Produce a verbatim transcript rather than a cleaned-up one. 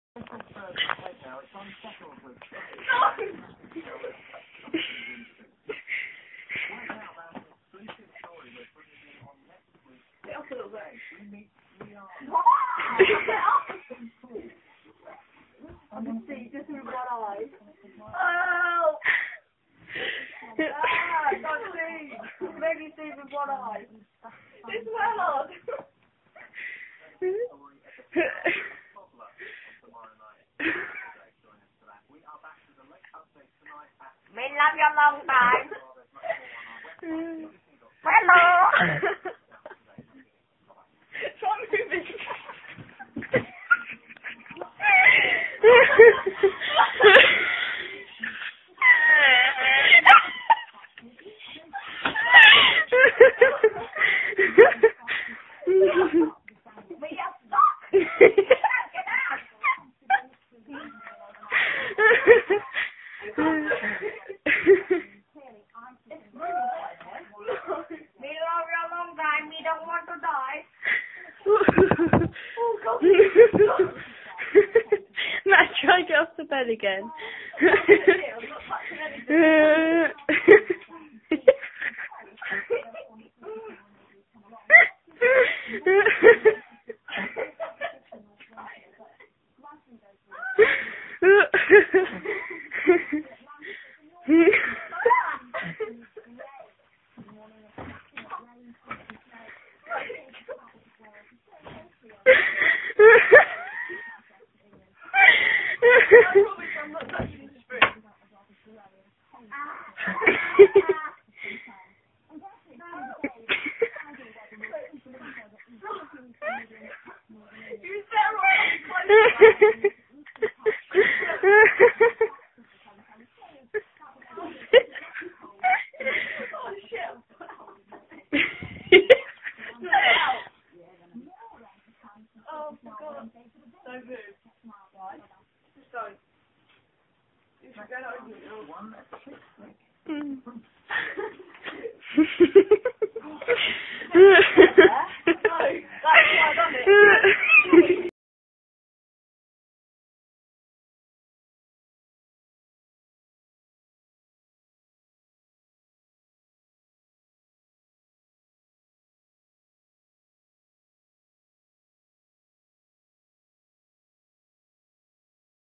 I can see just with one eye. Oh! Ah, I can't see. Maybe see with one eye. It's well hard. We love you long time. Hello. Try moving. We are stuck. We love you long time. We don't want to die. Matt, try and get off the bed again. Oh, for God. Don't move. Right. Just don't. You should get over it. Mm.